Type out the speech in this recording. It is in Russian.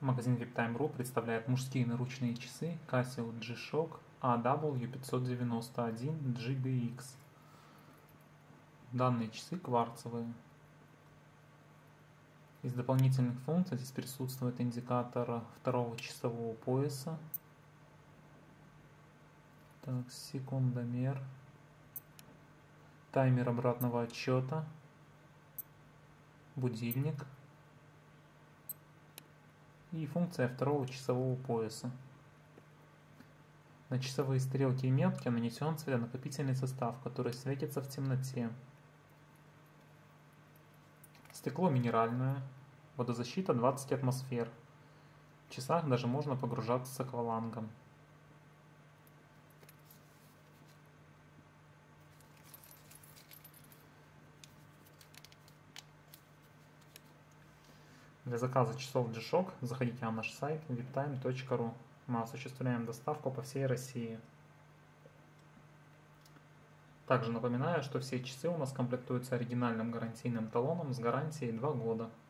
Магазин VIPTime.ru представляет мужские наручные часы Casio G-Shock AW591GBX. Данные часы кварцевые. Из дополнительных функций здесь присутствует индикатор второго часового пояса, секундомер, таймер обратного отсчета, будильник и функция второго часового пояса. На часовые стрелки и метки нанесен цветонакопительный состав, который светится в темноте. Стекло минеральное, водозащита 20 атмосфер. В часах даже можно погружаться с аквалангом. Для заказа часов G-Shock заходите на наш сайт viptime.ru. Мы осуществляем доставку по всей России. Также напоминаю, что все часы у нас комплектуются оригинальным гарантийным талоном с гарантией 2 года.